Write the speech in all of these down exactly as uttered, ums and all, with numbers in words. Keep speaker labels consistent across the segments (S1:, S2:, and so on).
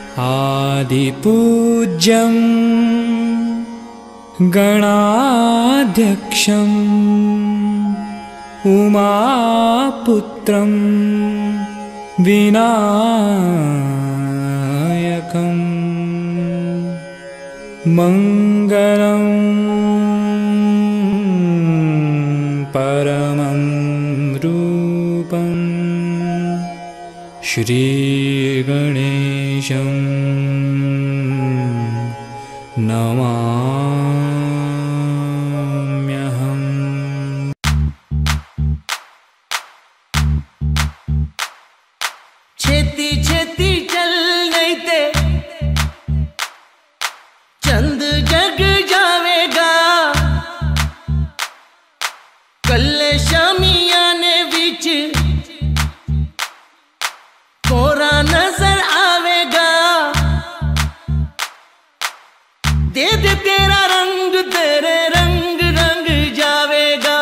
S1: आदिपूज्यं गणाध्यक्षं उमापुत्रं विनायकं मंगलं परमं रूपं श्री गणेशं नमाम्यहम्।
S2: छेती छेती चल नहीं ते चंद जग जावेगा, कल शामियाने बिच कोरा नजर आवेगा। दे दे तेरा रंग तेरे रंग रंग जावेगा।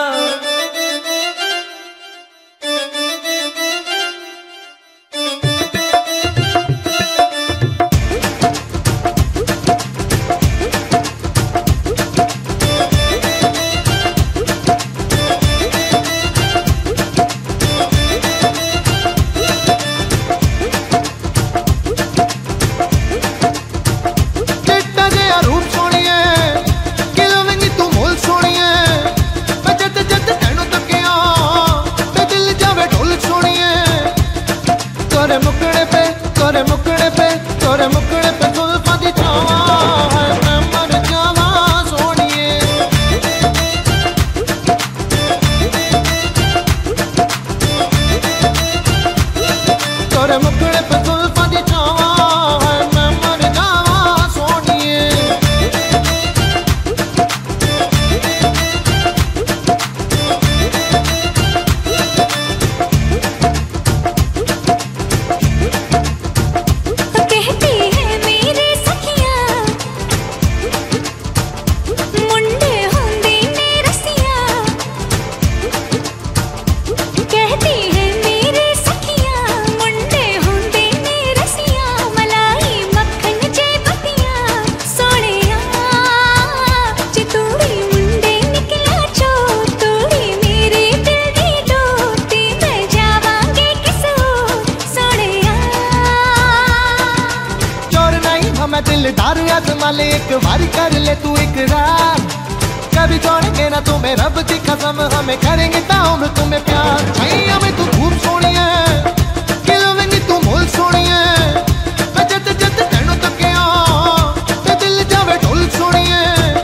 S3: दिलदार आजमाले एक बार कर ले तू इकरार, कभी छोड़ेंगे ना तुम्हें रब की कसम, हमें करेंगे ताउम्र तुम्हें प्यार। छैया में तू खूब सोनी है, खिलवेंगी तू मोल सोनी है, मैं जद जद तेनू तकिया ते दिल जावे ढोल सोनी है।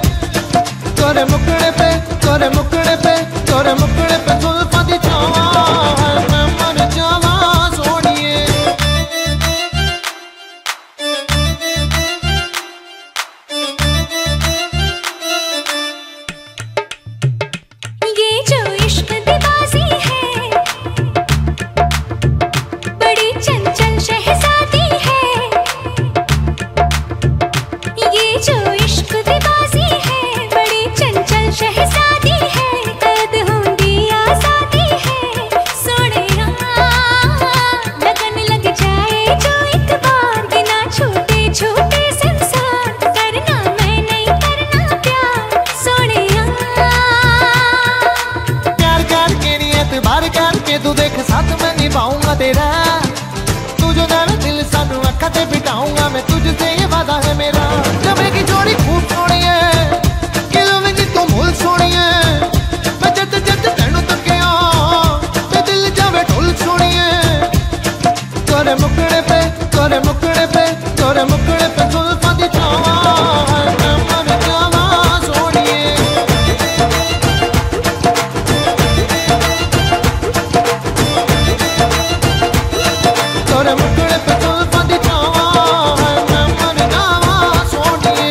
S3: तोरे मुकड़े पे तोरे मुकड़े पे तोरे मुकड़े पे जुल्फां दी छावां है, मैं मर जावां सोनिए। तू देख साथ मैं निभाऊंगा तेरा, तू जो जाने दिल सानू अखा ते बिठाऊंगा मैं, तुझसे ये वादा है मेरा। जबे की जोड़ी खूब सोनी है, खिलवेंगी तू मोल सोनी है, मैं जद जद तेनू तकिया ते दिल जावे ढोल सोनी है। तोरे मुकड़े पे तोरे मुकड़े पे तोरे मुकड़े पे जुल्फां दी छावां है, मैं मर जावां सोनिए। तोरे मुकड़े पे जुल्फां दी छावां है, मैं मर जावां सोनिए।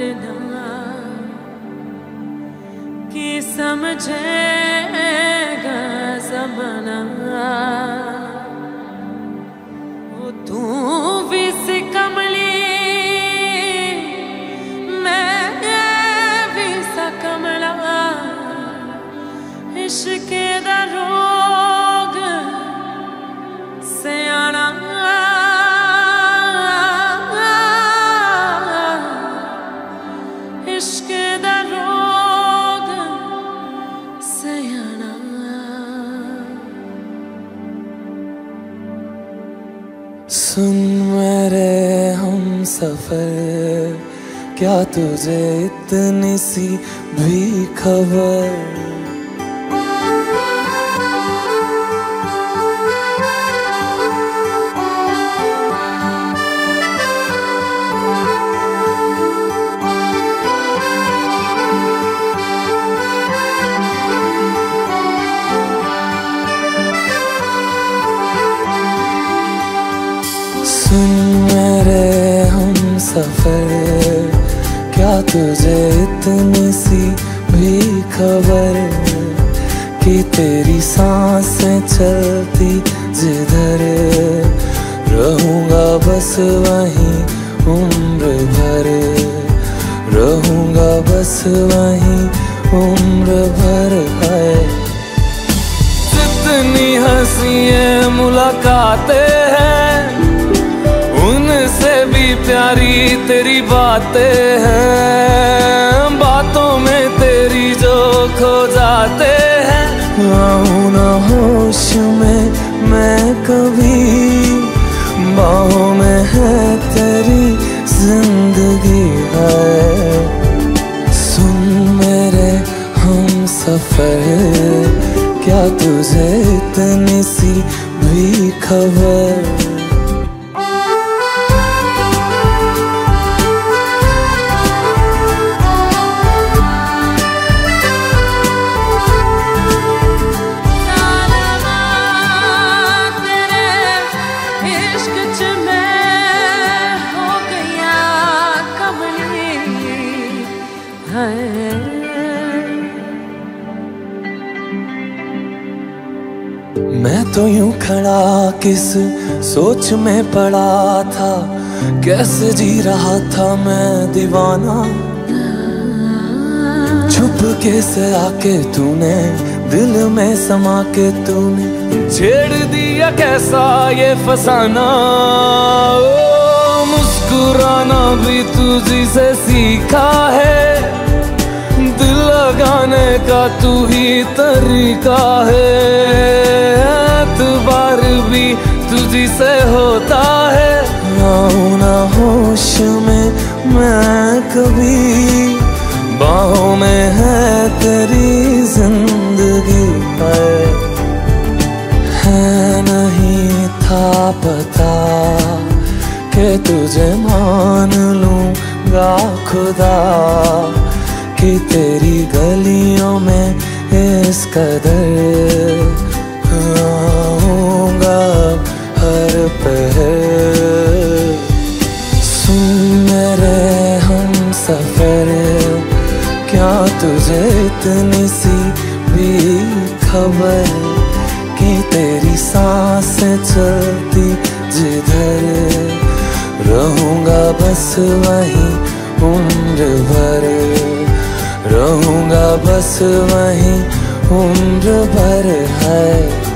S4: करना कि समझेगा ज़माना। वो तू भी सी कमली मैं भी सा कमला, इश्क दा रोग सयाना। इश्क दा रोग सयाना।
S5: सुन मेरे हम सफर, क्या तुझे इतनी सी भी खबर? सुन मेरे हम सफर, क्या तुझे इतनी सी भी खबर कि तेरी सांसें चलती जिधर, रहूंगा बस वहीं उम्र भर, रहूंगा बस वहीं उम्र भर। है जितनी हंसी मुलाकातें हैं, उनसे भी प्यारी तेरी बातें हैं। बातों में तेरी जो खो जाते हैं, आऊं ना होश में मैं कभी, बाहों में है तेरी जिंदगी है। सुन मेरे हम सफर, क्या तुझे इतनी सी भी खबर? मैं तो यूं खड़ा किस सोच में पड़ा था, कैसे जी रहा था मैं दीवाना। छुप के से आके तूने दिल में समा के तूने छेड़ दिया कैसा ये फसाना। ओ मुस्कुराना भी तुझी से सीखा है, दिल लगाने का तू ही तरीका है। एतबार भी तुझी से होता है, आऊं ना होश में मैं कभी, बाहों में है तेरी जिंदगी है। है नहीं था पता कि तुझे मान लूंगा खुदा, कि तेरी गलियों में इस कदर आऊंगा हर पहर। सुन मेरे हम सफर, क्या तुझे इतनी सी भी खबर कि तेरी सांसें चलती जिधर, रहूंगा बस वहीं उम्र भर, रहूंगा बस वहीं उम्र भर। है